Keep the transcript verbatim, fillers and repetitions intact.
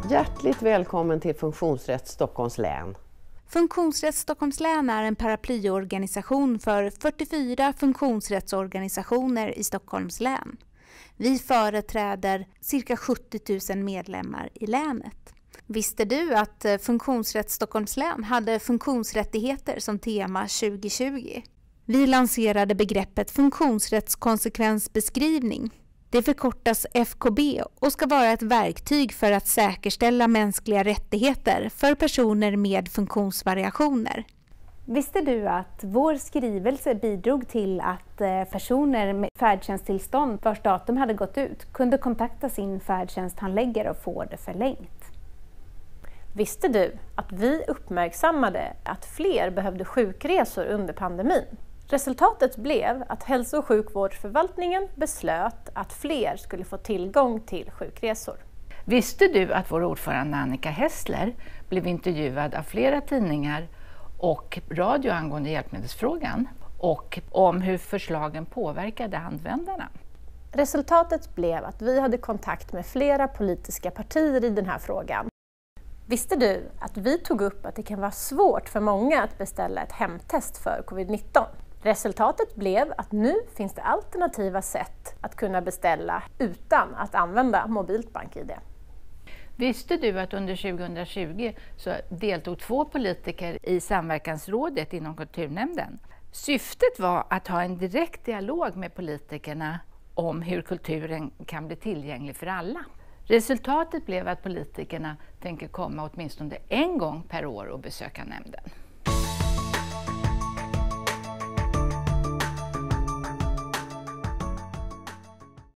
Hjärtligt välkommen till Funktionsrätt Stockholms län. Funktionsrätt Stockholms län är en paraplyorganisation för fyrtiofyra funktionsrättsorganisationer i Stockholms län. Vi företräder cirka sjuttio tusen medlemmar i länet. Visste du att Funktionsrätt Stockholms län hade funktionsrättigheter som tema tjugo tjugo? Vi lanserade begreppet funktionsrättskonsekvensbeskrivning. Det förkortas F K B och ska vara ett verktyg för att säkerställa mänskliga rättigheter för personer med funktionsvariationer. Visste du att vår skrivelse bidrog till att personer med färdtjänsttillstånd vars datum hade gått ut kunde kontakta sin färdtjänsthandläggare och få det förlängt? Visste du att vi uppmärksammade att fler behövde sjukresor under pandemin? Resultatet blev att hälso- och sjukvårdsförvaltningen beslöt att fler skulle få tillgång till sjukresor. Visste du att vår ordförande Annika Hessler blev intervjuad av flera tidningar och radio angående hjälpmedelsfrågan och om hur förslagen påverkade användarna? Resultatet blev att vi hade kontakt med flera politiska partier i den här frågan. Visste du att vi tog upp att det kan vara svårt för många att beställa ett hemtest för covid nitton? Resultatet blev att nu finns det alternativa sätt att kunna beställa utan att använda mobilt bank-I D. Visste du att under tjugohundratjugo så deltog två politiker i samverkansrådet inom kulturnämnden? Syftet var att ha en direkt dialog med politikerna om hur kulturen kan bli tillgänglig för alla. Resultatet blev att politikerna tänker komma åtminstone en gång per år och besöka nämnden.